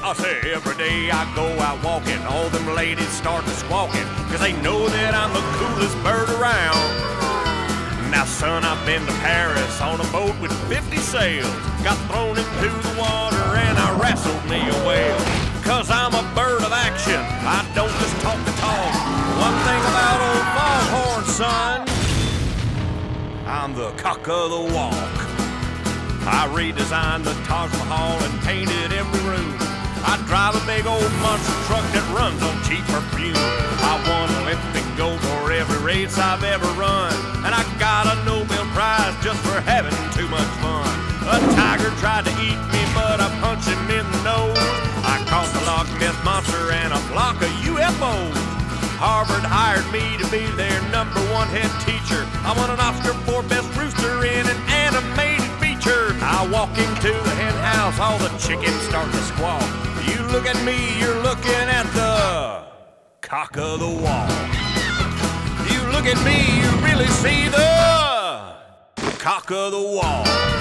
I say every day I go out walking, all them ladies start to squawking, 'cause they know that I'm the coolest bird around. Now son, I've been to Paris on a boat with 50 sails, got thrown into the water and I wrestled me a whale. 'Cause I'm a bird of action, I don't just talk the talk. One thing about old Foghorn, son, I'm the cock of the walk. I redesigned the Taj Mahal and painted every room. I drive a big old monster truck that runs on cheap perfume. I won Olympic gold for every race I've ever run, and I got a Nobel Prize just for having too much fun. A tiger tried to eat me, but I punched him in the nose. I caught the Loch Ness Monster and a flock of UFOs. Harvard hired me to be their #1 head teacher. I won an Oscar for Best Rooster in an animated feature. I walk into the hen house, all the chickens start to squawk. You look at me, you're looking at the cock of the walk. You look at me, you really see the cock of the walk.